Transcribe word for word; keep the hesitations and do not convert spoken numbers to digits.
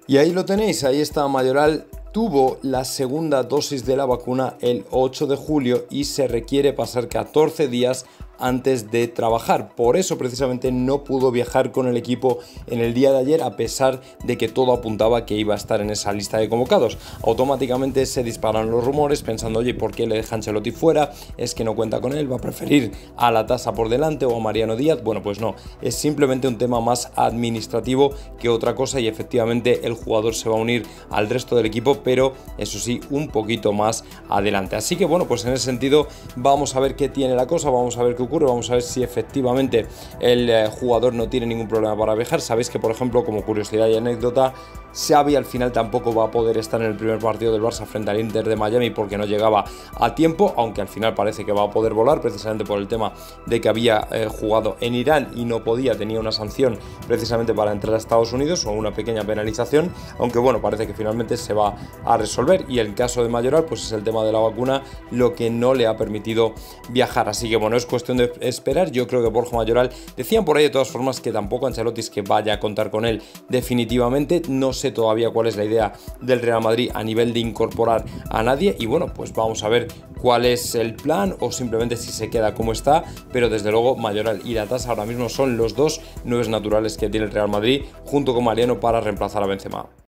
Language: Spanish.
Y ahí lo tenéis, ahí está Mayoral. Tuvo la segunda dosis de la vacuna el ocho de julio y se requiere pasar catorce días antes de trabajar. Por eso precisamente no pudo viajar con el equipo en el día de ayer, a pesar de que todo apuntaba que iba a estar en esa lista de convocados. Automáticamente se disparan los rumores pensando, oye, ¿por qué le deja Ancelotti fuera? ¿Es que no cuenta con él? ¿Va a preferir a la Tasa por delante o a Mariano Díaz? Bueno, pues no, es simplemente un tema más administrativo que otra cosa, y efectivamente el jugador se va a unir al resto del equipo, pero eso sí, un poquito más adelante. Así que bueno, pues en ese sentido vamos a ver qué tiene la cosa, vamos a ver qué ocurre, vamos a ver si efectivamente el eh, jugador no tiene ningún problema para viajar. Sabéis que, por ejemplo, como curiosidad y anécdota, Xavi al final tampoco va a poder estar en el primer partido del Barça frente al Inter de Miami porque no llegaba a tiempo, aunque al final parece que va a poder volar, precisamente por el tema de que había eh, jugado en Irán y no podía, tenía una sanción precisamente para entrar a Estados Unidos, o una pequeña penalización, aunque bueno, parece que finalmente se va a resolver. Y el caso de Mayoral, pues es el tema de la vacuna lo que no le ha permitido viajar. Así que bueno, es cuestión de esperar. Yo creo que Borja Mayoral, decían por ahí de todas formas que tampoco Ancelotti es que vaya a contar con él definitivamente. No sé todavía cuál es la idea del Real Madrid a nivel de incorporar a nadie, y bueno, pues vamos a ver cuál es el plan o simplemente si se queda como está. Pero desde luego Mayoral y la Tasa ahora mismo son los dos nueve naturales que tiene el Real Madrid junto con Mariano para reemplazar a Benzema.